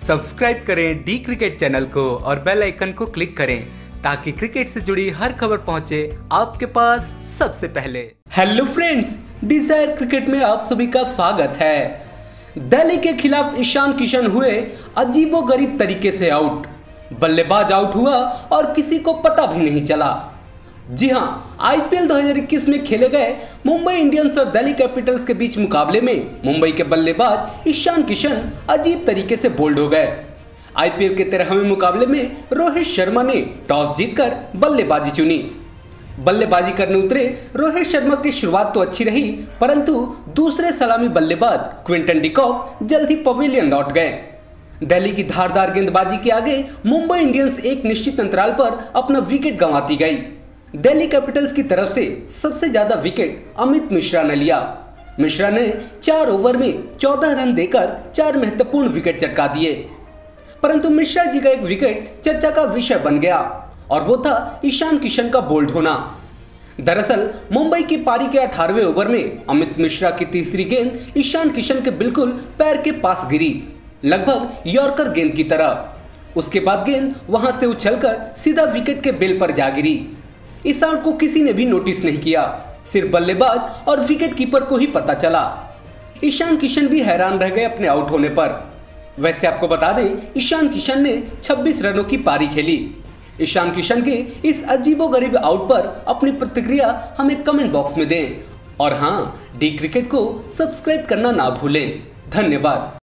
Subscribe करें D cricket channel को और बेल आइकन को क्लिक करें ताकि क्रिकेट से जुड़ी हर खबर पहुंचे आपके पास सबसे पहले। हेलो फ्रेंड्स, डिजायर क्रिकेट में आप सभी का स्वागत है। दिल्ली के खिलाफ ईशान किशन हुए अजीबोगरीब तरीके से आउट। बल्लेबाज आउट हुआ और किसी को पता भी नहीं चला। जी हां, आईपीएल 2021 में खेले गए मुंबई इंडियंस और दिल्ली कैपिटल्स के बीच मुकाबले में मुंबई के बल्लेबाज ईशान किशन अजीब तरीके से बोल्ड हो गए। आईपीएल के 13वें मुकाबले में रोहित शर्मा ने टॉस जीतकर बल्लेबाजी चुनी। बल्लेबाजी करने उतरे रोहित शर्मा की शुरुआत तो अच्छी रही, परंतु दूसरे सलामी बल्लेबाज क्विंटन डिकॉक जल्द ही पवेलियन लौट गए। दिल्ली की धारदार गेंदबाजी के आगे मुंबई इंडियंस एक निश्चित अंतराल पर अपना विकेट गंवाती गई। दिल्ली कैपिटल्स की तरफ से सबसे ज्यादा विकेट अमित मिश्रा ने लिया। मिश्रा ने 4 ओवर में 14 रन देकर 4 महत्वपूर्ण विकेट चटका दिए, परंतु मिश्रा जी का एक विकेट चर्चा का विषय बन गया और वो था ईशान किशन का बोल्ड होना। दरअसल मुंबई की पारी के 18वें ओवर में अमित मिश्रा की तीसरी गेंद ईशान किशन के बिल्कुल पैर के पास गिरी, लगभग यॉर्कर गेंद की तरह। उसके बाद गेंद वहां से उछलकर सीधा विकेट के बेल पर जा गिरी। इस आउट को किसी ने भी नोटिस नहीं किया, सिर्फ बल्लेबाज और विकेट कीपर को ही पता चला। ईशान किशन भी हैरान रह गए अपने आउट होने पर। वैसे आपको बता दें, ईशान किशन ने 26 रनों की पारी खेली। ईशान किशन के इस अजीबोगरीब आउट पर अपनी प्रतिक्रिया हमें कमेंट बॉक्स में दें और हाँ, डी क्रिकेट को सब्सक्राइब करना ना भूलें। धन्यवाद।